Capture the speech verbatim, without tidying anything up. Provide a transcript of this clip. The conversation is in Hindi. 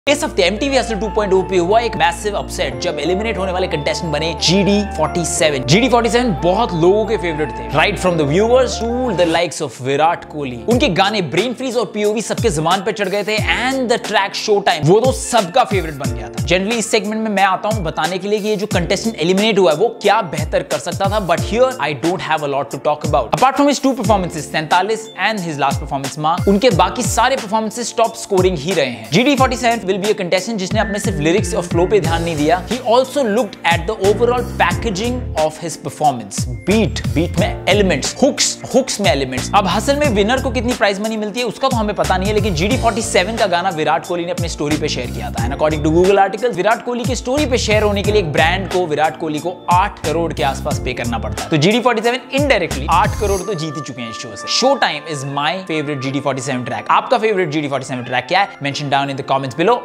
इस हफ्ते M T V hustle two point O पे हुआ एक मैसिव अपसेट जब एलिमिनेट होने वाले कंटेस्टेंट बने G D forty seven. G D forty seven बहुत लोगों के फेवरेट थे, right from the viewers to the likes of Virat Kohli. उनके गाने ब्रेन फ्रीज और पी ओ वी सबके ज़बान पे चढ़ गए थे and the track show time वो तो सबका फेवरेट बन गया था। जनरली इस सेगमेंट में मैं आता हूं बताने के लिए कि ये जो कंटेस्टेंट एलिमिनेट हुआ है वो क्या बेहतर कर सकता था, but here I don't have a lot to talk about. Apart from his two performances सैंतालीस एंड हिज लास्ट परफॉर्मेंस मां, उनके बाकी सारे परफॉर्मेंसेस टॉप स्कोरिंग ही रहे हैं। G D forty seven will be a contestant जिसने अपने सिर्फ लिरिक्स और फ्लो पे ध्यान नहीं दिया, he also looked at the overall packaging of his performance. Beat, beat में elements, hooks, hooks में elements. अब हसल में विनर को कितनी प्राइज मनी मिलती है उसका तो हमें पता नहीं है, लेकिन जी डी फोर्टी सेवन का गाना विराट कोहली ने अपनी स्टोरी पे शेयर किया था। And according to Google article, Virat Kohli की स्टोरी पे शेयर होने के लिए एक ब्रांड को विराट कोहली को आठ करोड़ के आसपास पे करना पड़ता है। तो G D forty seven indirectly आठ करोड़ तो जीत ही चुके हैं इस शो से। Show time is my favourite G D forty seven track. आपका favourite G D forty seven track क्या है? Mention down in the comments below.